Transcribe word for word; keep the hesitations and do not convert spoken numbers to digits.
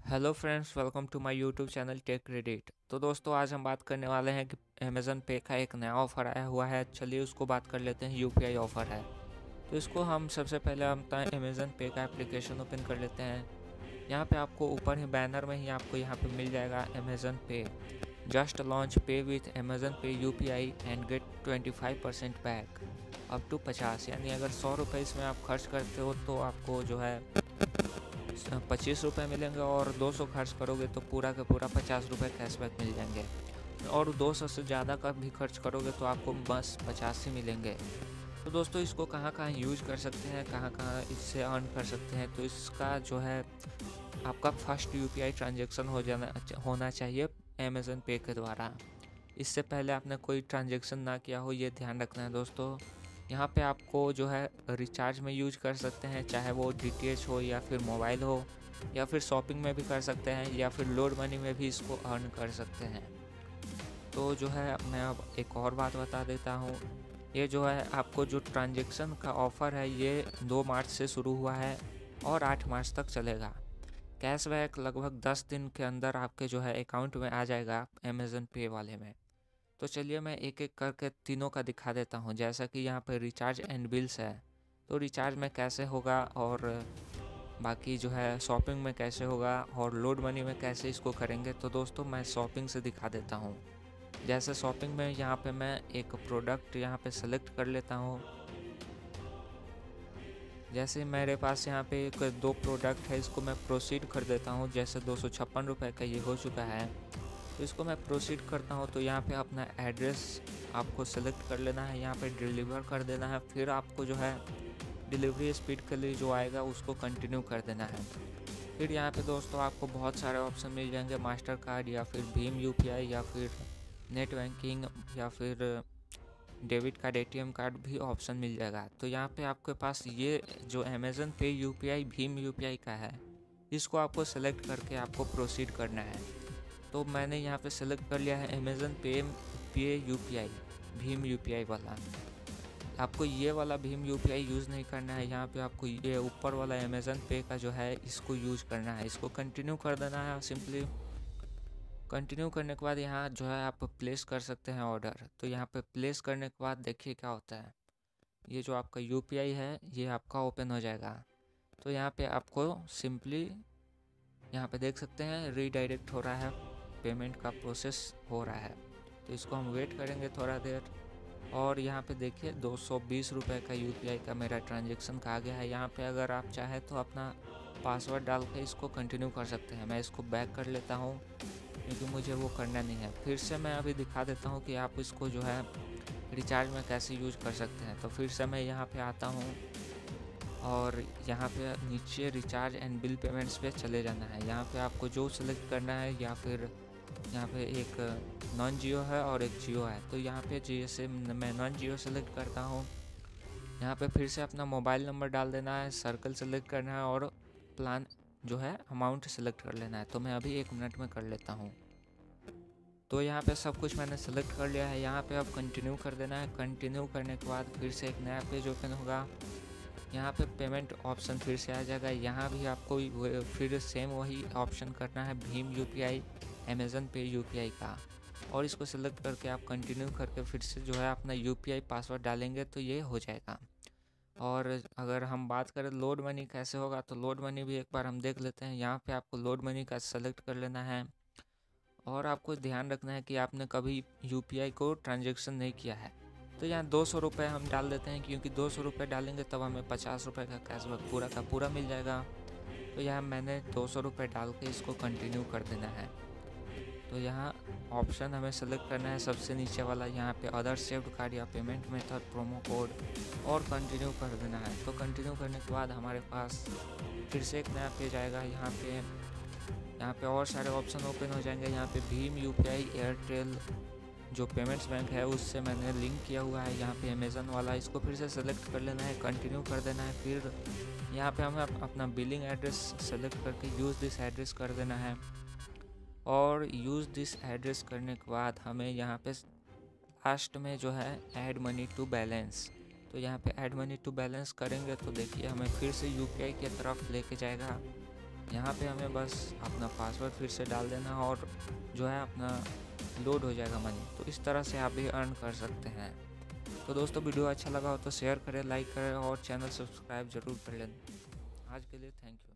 Hello friends, welcome to my YouTube channel tech credit. तो दोस्तों, आज हम बात करने वाले हैं कि अमेज़न पे का एक नया ऑफ़र आया हुआ है। चलिए उसको बात कर लेते हैं। यूपीआई ऑफ़र है, तो इसको हम सबसे पहले हम अमेज़न पे का एप्लीकेशन ओपन कर लेते हैं। यहाँ पे आपको ऊपर ही बैनर में ही आपको यहाँ पे मिल जाएगा Amazon pay just launch pay with Amazon pay UPI and get twenty five percent back up to पचास। यानी अगर सौ रुपये इसमें आप खर्च करते हो तो आपको जो है पच्चीस रुपये मिलेंगे, और दो सौ खर्च करोगे तो पूरा का पूरा पचास रुपये कैशबैक मिल जाएंगे। और दो सौ से ज़्यादा का भी खर्च करोगे तो आपको बस पचास ही मिलेंगे। तो दोस्तों, इसको कहाँ कहाँ यूज कर सकते हैं, कहाँ कहाँ इससे अर्न कर सकते हैं, तो इसका जो है आपका फर्स्ट यूपीआई ट्रांजेक्शन हो जाना होना चाहिए अमेज़न पे के द्वारा। इससे पहले आपने कोई ट्रांजेक्शन ना किया हो, ये ध्यान रखना है दोस्तों। यहाँ पे आपको जो है रिचार्ज में यूज कर सकते हैं, चाहे वो डीटीएच हो या फिर मोबाइल हो, या फिर शॉपिंग में भी कर सकते हैं, या फिर लोड मनी में भी इसको अर्न कर सकते हैं। तो जो है मैं अब एक और बात बता देता हूँ। ये जो है आपको जो ट्रांजेक्शन का ऑफ़र है ये दो मार्च से शुरू हुआ है और आठ मार्च तक चलेगा। कैशबैक लगभग दस दिन के अंदर आपके जो है अकाउंट में आ जाएगा अमेज़न पे वाले में। तो चलिए मैं एक एक करके तीनों का दिखा देता हूँ। जैसा कि यहाँ पे रिचार्ज एंड बिल्स है, तो रिचार्ज में कैसे होगा, और बाकी जो है शॉपिंग में कैसे होगा, और लोड मनी में कैसे इसको करेंगे। तो दोस्तों, मैं शॉपिंग से दिखा देता हूँ। जैसे शॉपिंग में यहाँ पे मैं एक प्रोडक्ट यहाँ पे सेलेक्ट कर लेता हूँ। जैसे मेरे पास यहाँ पे एक दो प्रोडक्ट है, इसको मैं प्रोसीड कर देता हूँ। जैसे दो सौ छप्पन रुपये का ये हो चुका है, तो इसको मैं प्रोसीड करता हूँ। तो यहाँ पे अपना एड्रेस आपको सेलेक्ट कर लेना है, यहाँ पे डिलीवर कर देना है। फिर आपको जो है डिलीवरी स्पीड के लिए जो आएगा उसको कंटिन्यू कर देना है। फिर यहाँ पे दोस्तों आपको बहुत सारे ऑप्शन मिल जाएंगे, मास्टर कार्ड या फिर भीम यूपीआई या फिर नेट बैंकिंग या फिर डेबिट कार्ड, एटीएम कार्ड भी ऑप्शन मिल जाएगा। तो यहाँ पे आपके पास ये जो Amazon pay UPI Bhim UPI का है, इसको आपको सेलेक्ट करके आपको प्रोसीड करना है। तो मैंने यहाँ पे सेलेक्ट कर लिया है अमेज़न पे पे यूपीआई भीम यूपीआई वाला। आपको ये वाला भीम यूपीआई यूज़ नहीं करना है, यहाँ पे आपको ये ऊपर वाला अमेज़न पे का जो है इसको यूज़ करना है। इसको कंटिन्यू कर देना है। सिंपली कंटिन्यू करने के बाद यहाँ जो है आप प्लेस कर सकते हैं ऑर्डर। तो यहाँ पे प्लेस करने के बाद देखिए क्या होता है, ये जो आपका यूपीआई है ये आपका ओपन हो जाएगा। तो यहाँ पे आपको सिंपली यहाँ पे देख सकते हैं रीडायरेक्ट हो रहा है, पेमेंट का प्रोसेस हो रहा है। तो इसको हम वेट करेंगे थोड़ा देर। और यहाँ पे देखिए दो सौ बीस रुपये का यूपीआई का मेरा ट्रांजेक्शन का आ गया है। यहाँ पे अगर आप चाहें तो अपना पासवर्ड डाल के इसको कंटिन्यू कर सकते हैं। मैं इसको बैक कर लेता हूँ क्योंकि मुझे वो करना नहीं है। फिर से मैं अभी दिखा देता हूँ कि आप इसको जो है रिचार्ज में कैसे यूज कर सकते हैं। तो फिर से मैं यहाँ पे आता हूँ और यहाँ पे नीचे रिचार्ज एंड बिल पेमेंट्स पे चले जाना है। यहाँ पे आपको जो सेलेक्ट करना है, या फिर यहाँ पे एक नॉन जियो है और एक जियो है। तो यहाँ पे जैसे मैं नॉन जियो सेलेक्ट करता हूँ, यहाँ पे फिर से अपना मोबाइल नंबर डाल देना है, सर्कल सेलेक्ट करना है और प्लान जो है अमाउंट सेलेक्ट कर लेना है। तो मैं अभी एक मिनट में कर लेता हूँ। तो यहाँ पे सब कुछ मैंने सेलेक्ट कर लिया है। यहाँ पे अब कंटिन्यू कर देना है। कंटिन्यू करने के बाद फिर से एक नया पेज ओपन होगा। यहाँ पे पेमेंट ऑप्शन फिर से आ जाएगा। यहाँ भी आपको फिर सेम वही ऑप्शन करना है, Bhim UPI Amazon pay UPI का, और इसको सेलेक्ट करके आप कंटिन्यू करके फिर से जो है अपना यूपीआई पासवर्ड डालेंगे तो ये हो जाएगा। और अगर हम बात करें लोड मनी कैसे होगा, तो लोड मनी भी एक बार हम देख लेते हैं। यहाँ पे आपको लोड मनी का सेलेक्ट कर लेना है, और आपको ध्यान रखना है कि आपने कभी यूपीआई को ट्रांजेक्शन नहीं किया है। तो यहाँ दो सौ रुपये हम डाल देते हैं, क्योंकि दो सौ रुपये डालेंगे तब हमें पचास रुपये का कैशबैक पूरा का पूरा मिल जाएगा। तो यहाँ मैंने दो सौ रुपये डाल के इसको कंटिन्यू कर देना है। तो यहाँ ऑप्शन हमें सेलेक्ट करना है सबसे नीचे वाला, यहाँ पे अदर सेव्ड कार्ड या पेमेंट मेथड, प्रोमो कोड, और कंटिन्यू कर देना है। तो कंटिन्यू करने के बाद हमारे पास फिर से एक नया पेज आएगा। यहाँ पे यहाँ पे और सारे ऑप्शन ओपन हो जाएंगे। यहाँ पे भीम यूपीआई एयरटेल जो पेमेंट्स बैंक है उससे मैंने लिंक किया हुआ है। यहाँ पे अमेज़न वाला, इसको फिर से सेलेक्ट कर लेना है, कंटिन्यू कर देना है। फिर यहाँ पे हमें अपना बिलिंग एड्रेस सेलेक्ट करके यूज़ दिस एड्रेस कर देना है। और यूज़ दिस एड्रेस करने के बाद हमें यहाँ पे लास्ट में जो है ऐड मनी टू बैलेंस, तो यहाँ पे ऐड मनी टू बैलेंस करेंगे तो देखिए हमें फिर से यूपीआई की तरफ लेके जाएगा। यहाँ पे हमें बस अपना पासवर्ड फिर से डाल देना और जो है अपना लोड हो जाएगा मनी। तो इस तरह से आप भी अर्न कर सकते हैं। तो दोस्तों वीडियो अच्छा लगा हो तो शेयर करें, लाइक करें और चैनल सब्सक्राइब जरूर कर लें। आज के लिए थैंक यू।